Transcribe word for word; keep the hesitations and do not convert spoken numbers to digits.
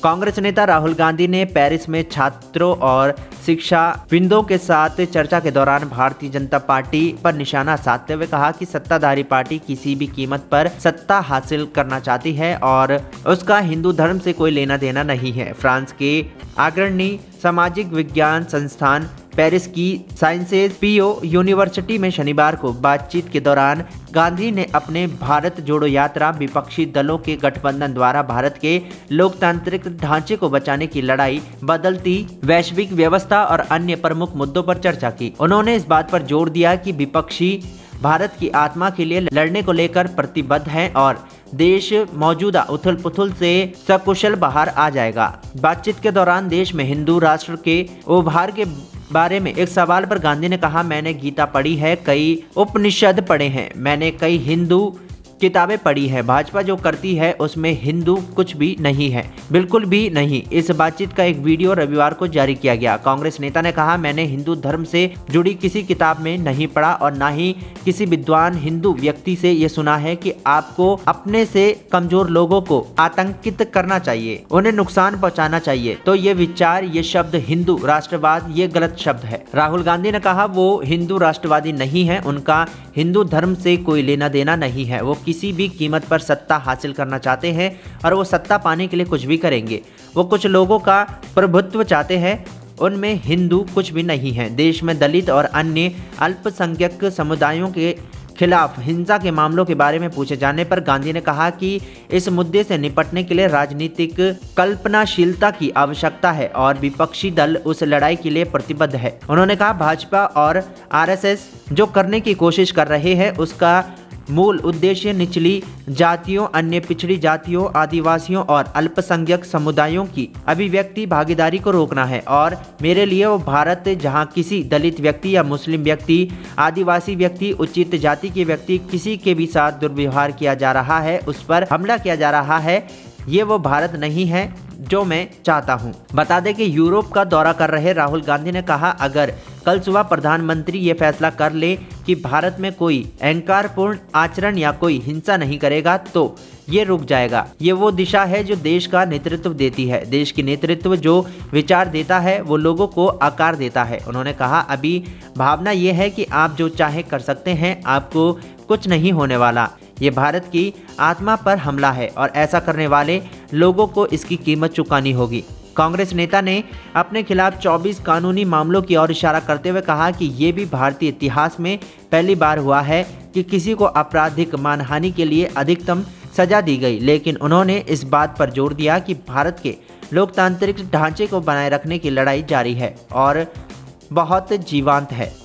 कांग्रेस नेता राहुल गांधी ने पेरिस में छात्रों और शिक्षाविदों के साथ चर्चा के दौरान भारतीय जनता पार्टी पर निशाना साधते हुए कहा कि सत्ताधारी पार्टी किसी भी कीमत पर सत्ता हासिल करना चाहती है और उसका हिंदू धर्म से कोई लेना देना नहीं है। फ्रांस के अग्रणी सामाजिक विज्ञान संस्थान पेरिस की साइंसेज पियो यूनिवर्सिटी में शनिवार को बातचीत के दौरान गांधी ने अपने भारत जोड़ो यात्रा, विपक्षी दलों के गठबंधन द्वारा भारत के लोकतांत्रिक ढांचे को बचाने की लड़ाई, बदलती वैश्विक व्यवस्था और अन्य प्रमुख मुद्दों पर चर्चा की। उन्होंने इस बात पर जोर दिया कि विपक्षी भारत की आत्मा के लिए लड़ने को लेकर प्रतिबद्ध हैं और देश मौजूदा उथल पुथल से सकुशल बाहर आ जाएगा। बातचीत के दौरान देश में हिंदू राष्ट्र के उभार के बारे में एक सवाल पर गांधी ने कहा, मैंने गीता पढ़ी है, कई उपनिषद पढ़े हैं, मैंने कई हिंदू किताबें पढ़ी है। भाजपा जो करती है उसमें हिंदू कुछ भी नहीं है, बिल्कुल भी नहीं। इस बातचीत का एक वीडियो रविवार को जारी किया गया। कांग्रेस नेता ने कहा, मैंने हिंदू धर्म से जुड़ी किसी किताब में नहीं पढ़ा और ना ही किसी विद्वान हिंदू व्यक्ति से ये सुना है कि आपको अपने से कमजोर लोगों को आतंकित करना चाहिए, उन्हें नुकसान पहुंचाना चाहिए। तो ये विचार, ये शब्द हिंदू राष्ट्रवाद, ये गलत शब्द है। राहुल गांधी ने कहा वो हिंदू राष्ट्रवादी नहीं है, उनका हिंदू धर्म से कोई लेना देना नहीं है। वो किसी भी कीमत पर सत्ता हासिल करना चाहते हैं और वो सत्ता पाने के लिए कुछ भी करेंगे। वो कुछ लोगों का प्रभुत्व चाहते हैं, उनमें हिंदू कुछ भी नहीं है। देश में दलित और अन्य अल्पसंख्यक समुदायों के खिलाफ हिंसा के मामलों के बारे में पूछे जाने पर गांधी ने कहा कि इस मुद्दे से निपटने के लिए राजनीतिक कल्पनाशीलता की आवश्यकता है और विपक्षी दल उस लड़ाई के लिए प्रतिबद्ध है। उन्होंने कहा, भाजपा और आरएसएस जो करने की कोशिश कर रहे हैं उसका मूल उद्देश्य निचली जातियों, अन्य पिछड़ी जातियों, आदिवासियों और अल्पसंख्यक समुदायों की अभिव्यक्ति भागीदारी को रोकना है। और मेरे लिए वो भारत जहां किसी दलित व्यक्ति या मुस्लिम व्यक्ति, आदिवासी व्यक्ति, उच्चित जाति के व्यक्ति, किसी के भी साथ दुर्व्यवहार किया जा रहा है, उस पर हमला किया जा रहा है, ये वो भारत नहीं है जो मैं चाहता हूं। बता दें कि यूरोप का दौरा कर रहे राहुल गांधी ने कहा, अगर कल सुबह प्रधानमंत्री ये फैसला कर ले कि भारत में कोई अहंकारपूर्ण आचरण या कोई हिंसा नहीं करेगा तो ये रुक जाएगा। ये वो दिशा है जो देश का नेतृत्व देती है। देश की नेतृत्व जो विचार देता है वो लोगों को आकार देता है। उन्होंने कहा, अभी भावना ये है कि आप जो चाहे कर सकते हैं, आपको कुछ नहीं होने वाला। ये भारत की आत्मा पर हमला है और ऐसा करने वाले लोगों को इसकी कीमत चुकानी होगी। कांग्रेस नेता ने अपने खिलाफ चौबीस कानूनी मामलों की ओर इशारा करते हुए कहा कि ये भी भारतीय इतिहास में पहली बार हुआ है कि किसी को आपराधिक मानहानि के लिए अधिकतम सजा दी गई। लेकिन उन्होंने इस बात पर जोर दिया कि भारत के लोकतांत्रिक ढांचे को बनाए रखने की लड़ाई जारी है और बहुत जीवंत है।